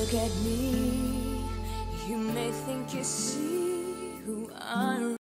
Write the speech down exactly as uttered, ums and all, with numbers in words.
look at me, you may think you see who I